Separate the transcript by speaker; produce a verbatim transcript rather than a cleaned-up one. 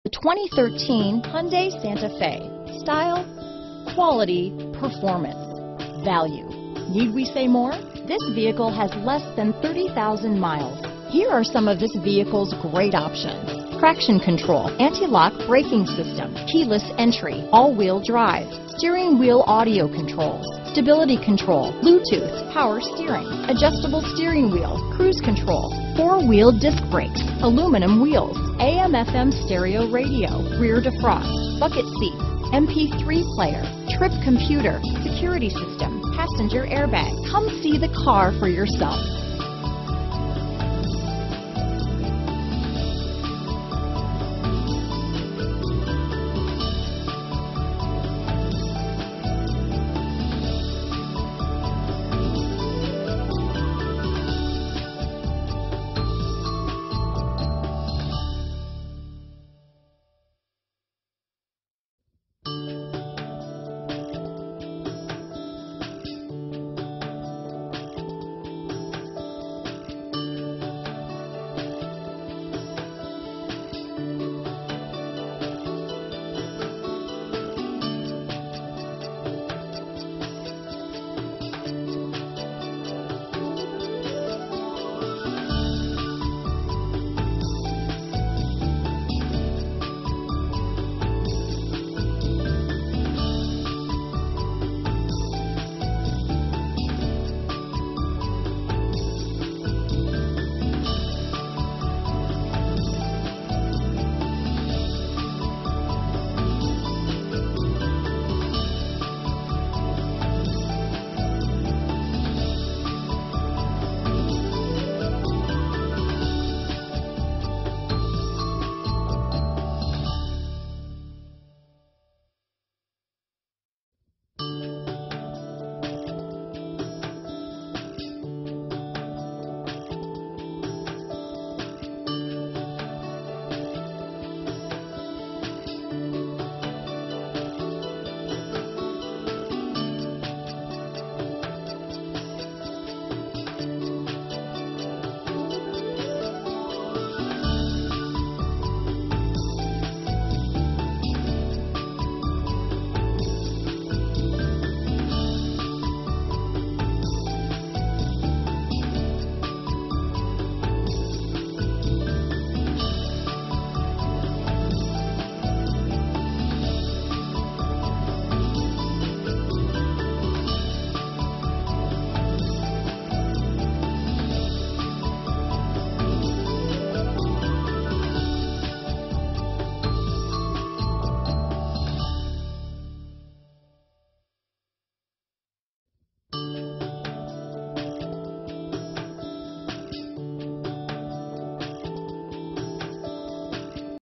Speaker 1: The twenty thirteen Hyundai Santa Fe. Style, quality, performance, value. Need we say more? This vehicle has less than thirty thousand miles. Here are some of this vehicle's great options: traction control, anti-lock braking system, keyless entry, all-wheel drive, steering wheel audio controls, stability control, Bluetooth, power steering, adjustable steering wheel, cruise control, four-wheel disc brakes, aluminum wheels, A M F M stereo radio, rear defrost, bucket seats, M P three player, trip computer, security system, passenger airbag. Come see the car for yourself.